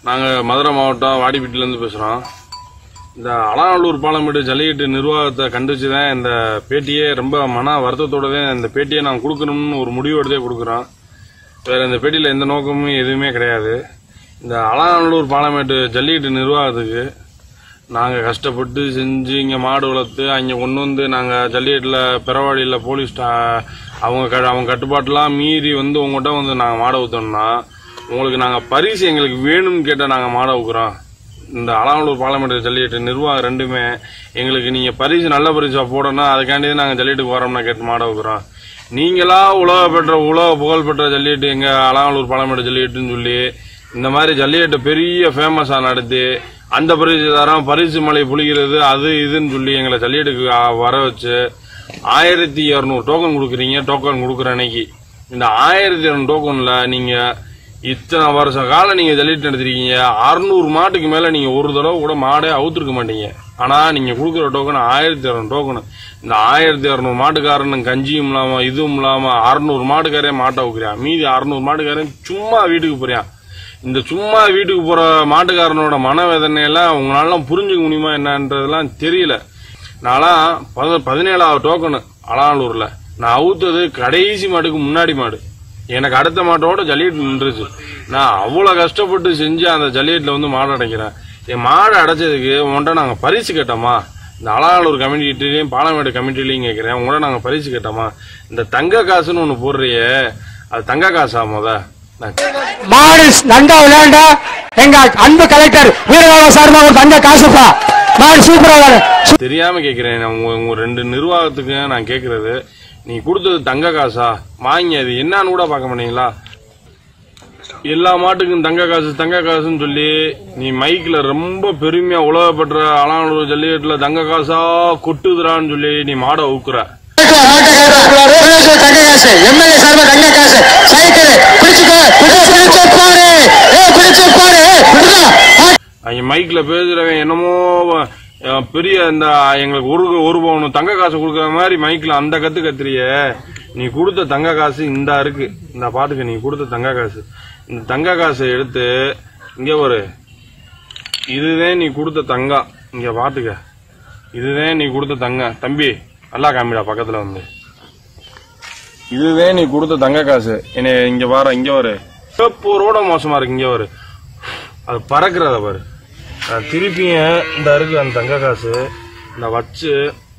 நாங்கள் மதுரை மாவட்டம் வாடிப்பட்டிலேருந்து பேசுகிறோம். இந்த அலங்காநல்லூர் பாலமேடு ஜல்லிக்கட்டு நிர்வாகத்தை கண்டிச்சு தான் இந்த பேட்டியே ரொம்ப மன வருத்தத்தோட தான் இந்த பேட்டியை நாங்கள் கொடுக்கணும்னு ஒரு முடிவு எடுத்தே கொடுக்குறோம். வேறு இந்த பேட்டியில் எந்த நோக்கமும் எதுவுமே கிடையாது. இந்த அலங்காநல்லூர் பாலமேடு ஜல்லிக்கட்டு நிர்வாகத்துக்கு நாங்கள் கஷ்டப்பட்டு செஞ்சு இங்கே மாடு வளர்த்து அங்கே கொண்டு வந்து நாங்கள் ஜல்லிக்கட்டில் பிறவாடியில் போலீஸ் அவங்க கட்டுப்பாட்டெலாம் மீறி வந்து உங்கள்கிட்ட வந்து நாங்கள் மாடை ஊற்றோம்னா உங்களுக்கு நாங்கள் பரிசு எங்களுக்கு வேணும்னு கேட்டால் நாங்கள் மாடை ஊக்குறோம். இந்த அலங்காநல்லூர் பாலமேடு ஜல்லிக்கட்டு நிர்வாகம் ரெண்டுமே எங்களுக்கு நீங்கள் பரிசு நல்ல பரிசாக போடணும், அதுக்காண்டி தான் நாங்கள் ஜல்லிக்கட்டுக்கு வரோம்னா கேட்டு மாடை ஊக்குறோம். நீங்களா உலக புகழ்பெற்ற ஜல்லிக்கட்டு எங்கள் அலங்காநல்லூர் பாலமேடு ஜல்லிக்கட்டுன்னு சொல்லி இந்த மாதிரி ஜல்லிக்கட்டு பெரிய ஃபேமஸாக நடத்தி அந்த பரிசு தரம் பரிசு மலை புளிக்கிறது அது இதுன்னு சொல்லி எங்களை ஜல்லிக்கட்டுக்கு வர வச்சு 1200 டோக்கன் கொடுக்குறீங்க. டோக்கன் கொடுக்குற அன்னைக்கு இந்த 1200 டோக்கனில் நீங்கள் இத்தனை வருஷ காலம் நீங்கள் ஜல்லிக்கட்டு நடத்திருக்கீங்க. 600 மாட்டுக்கு மேலே நீங்கள் ஒரு தடவை கூட மாடே அவுத்துருக்க மாட்டீங்க. ஆனால் நீங்கள் கொடுக்குற டோக்கன் 1200 டோக்கனு. இந்த 1200 மாட்டுக்காரனும் கஞ்சியும் இல்லாமல் இதுவும் இல்லாமல் 600 மாட்டுக்காரே மாட்டை வைக்கிறான். மீதி 600 மாட்டுக்காரன் சும்மா வீட்டுக்கு போறியான். இந்த சும்மா வீட்டுக்கு போகிற மாட்டுக்காரனோட மனவேதனையெல்லாம் உங்களாலாம் புரிஞ்சுக்க முடியுமா என்னன்றதெல்லாம் தெரியல. நான்லாம் 17வது டோக்கனு அலங்காநல்லூரில் நான் அவுத்தது கடைசி மாட்டுக்கு முன்னாடி மாடு. எனக்கு அடுத்த மாட்டோட ஜல்லிக்கட்டு நின்றுச்சு. நான் அவ்வளோ கஷ்டப்பட்டு செஞ்சு அந்த ஜல்லிக்கட்டில் வந்து மாடு அடைக்கிறேன். என் மாடு அடைச்சதுக்கு உங்கள்கிட்ட நாங்கள் பரிசு கேட்டோமா? இந்த அலங்காநல்லூர் கமிட்டிலையும் பாலமேடு கமிட்டிலையும் கேட்குறேன், உங்கள்கிட்ட நாங்கள் பரிசு கேட்டோமா? இந்த தங்க காசுன்னு ஒன்று போடுறியே, அது தங்க காசா? மாடு நன்றா விளையாண்டா எங்க அன்பு கலெக்டர் வீரராக சார்பாக ஒரு தங்க காசுப்பா. மாடு சூப்பரா தெரியாம கேட்கிறேன். உங்க 2 நிர்வாகத்துக்கு நான் கேட்கறது, நீ கொடுத்தது தங்க காசா? வாங்கி அது என்னன்னு கூட பார்க்க மாட்டீங்களா? எல்லா மாட்டுக்கும் தங்க காசுன்னு சொல்லி நீ மைக்ல ரொம்ப பெருமையா உலகப்பட்ட அலங்காநல்லூர் ஜல்லிக்கட்டுல தங்க காசா கொட்டுதுறான்னு சொல்லி நீ மாடை ஊக்குற. அவங்க மைக்ல பேசுறவன் என்னமோ பெரிய இந்த எங்களுக்கு ஒரு பவுன் தங்க காசு கொடுக்கற மாதிரி மைக்ல அந்த கத்துறிய. நீ கொடுத்த தங்க காசு இந்த இருக்கு, இந்த பாட்டுக்கு நீ கொடுத்த தங்க காசு. இந்த தங்க காசை எடுத்து இங்க ஒரு இதுதான் நீ கொடுத்த தங்கம். இங்க பாத்துக்க, இதுதான் நீ கொடுத்த தங்க. தம்பி நல்லா காமிடா பக்கத்துல வந்து. இதுதான் நீ கொடுத்த தங்க காசு. என்ன இங்க பாரு, இங்க ஒரு பேப்பரோட மோசமா இருக்கு. இங்க ஒரு அது பறக்கிறத பாரு. திருப்பியும் இந்த இருக்கு அந்த தங்க காசு. இந்த வச்சு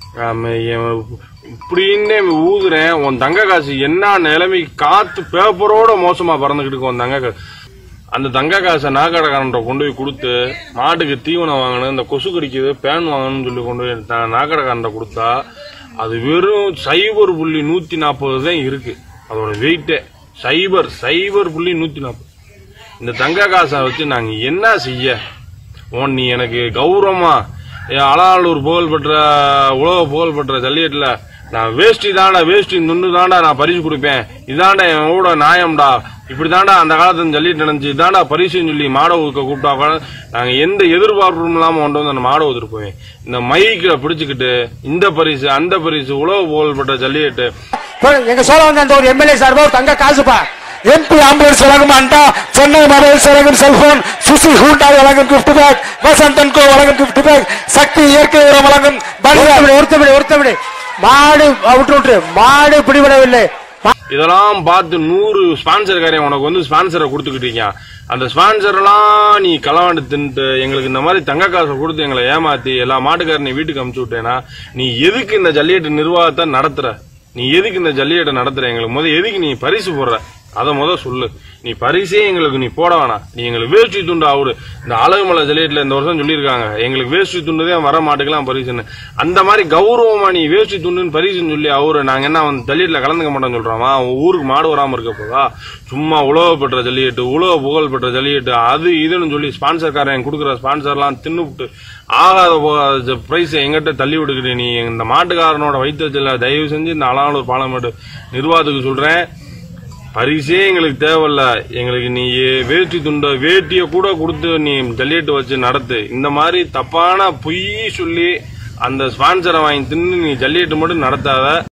இப்படின்னு ஊதுறேன். உன் தங்க காசு என்ன நிலைமை காத்து பேப்பரோட மோசமா பறந்துகிட்டு இருக்கும் உன் தங்க காசு. அந்த தங்க காசை நாக்கடைக்காரன் கொண்டு போய் கொடுத்து மாட்டுக்கு தீவனம் வாங்கணும், இந்த கொசு கடிக்குது பேன் வாங்கணும்னு சொல்லி கொண்டு போய் நாக்கடைக்காரன் கொடுத்தா அது வெறும் 0.140 தான் இருக்கு. அதோட வெயிட்டே 0.140. இந்த தங்க காசை வச்சு நாங்க என்ன செய்ய? நீ எனக்கு கௌரவமா அலங்காநல்லூர் உலக புகழ்பெற்ற ஜல்லிக்கட்டுல நான் வேஷ்டி துண்டு தாண்டா நான் பரிசு கொடுப்பேன். இதாண்டா என்னோட நியாயம்டா. இப்படிதாண்டா அந்த காலத்துல ஜல்லிக்கட்டு நடந்துச்சு. இதாண்டா பரிசுன்னு சொல்லி மாடை ஊக்க கூப்பிட்டா நாங்க எந்த எதிர்பார்ப்பும் இல்லாம கொண்டு வந்து அந்த மாடை ஊத்துட்டு போவேன். இந்த மைக்கில பிடிச்சுக்கிட்டு இந்த பரிசு அந்த பரிசு உலக புகழ்பெற்ற ஜல்லிக்கட்டு எங்க சொல்ல வந்த ஒரு எம்எல்ஏ சார்பா தங்க காசுப்பா. MP ஆம்புலன்ஸ் வழங்கும் அண்டா, சென்னை மொபைல்ஸ் வழங்கும் செல்போன், சுசி ஹூண்டாய் வழங்கும் கிஃப்ட் பேக், வசந்தன் கோ வழங்கும் கிஃப்ட் பேக், சக்தி இயற்கை உரம் வழங்கும் ஒருத்தவிடு மாடு விட்டு மாடு பிடிபடவில்லை. இதெல்லாம் பார்த்து 100 ஸ்பான்சர்காரன் உனக்கு வந்து ஸ்பான்சரை கொடுத்துக்கிட்டீங்க. அந்த ஸ்பான்சர் எல்லாம் நீ களவாண்டு தின்ட்டு எங்களுக்கு இந்த மாதிரி தங்க காசை கொடுத்து எங்களை ஏமாத்தி எல்லா மாட்டுக்காரனையும் வீட்டுக்கு அனுப்பிச்சு விட்டேன்னா நீ எதுக்கு இந்த ஜல்லிக்கட்டு நிர்வாகத்தை நடத்துற? நீ எதுக்கு இந்த ஜல்லிக்கட்டை நடத்துற? எங்களுக்கு எதுக்கு நீ பரிசு போடுற? அதை சொல்லு. நீ பரிசே எங்களுக்கு நீ போட வேணாம். நீ எங்களுக்கு வேஷ்டி துண்டு அவரு இந்த அழகுமலை ஜல்லிக்கட்டுல இந்த வருஷம் சொல்லியிருக்காங்க, எங்களுக்கு வேஷ்டி துண்டுதான் வர மாட்டுக்கலாம் பரிசுன்னு. அந்த மாதிரி கௌரவமா நீ வேஷ்டி துண்டுன்னு பரிசுன்னு சொல்லி அவரு நாங்க என்ன ஜல்லிக்கட்டுல கலந்துக்க மாட்டோம்னு சொல்றோமா? ஊருக்கு மாடு வராம இருக்க போதா? சும்மா உலகப்பெற்ற ஜல்லிக்கட்டு உலக புகழ்பெற்ற ஜல்லிக்கட்டு அது இதுன்னு சொல்லி ஸ்பான்சர்காரன் கொடுக்குற ஸ்பான்சர்லாம் தின்னுவிட்டு ஆகாத பிரைஸ் எங்கிட்ட தள்ளி விடுக்கிட்டு நீ இந்த மாட்டுக்காரனோட வைத்தியத்துல தயவு செஞ்சு இந்த அலங்காநல்லூர் பாலமேடு நிர்வாகத்துக்கு சொல்றேன், பரிசே எங்களுக்கு தேவையில்ல. எங்களுக்கு நீ வேஷ்டி துண்ட வேட்டிய கூட கொடுத்து நீ ஜல்லிக்கட்டு வச்சு நடத்து. இந்த மாதிரி தப்பான பொய் சொல்லி அந்த ஸ்பான்சரை வாங்கி தின்னு நீ ஜல்லிக்கட்டு மட்டும் நடத்தாத.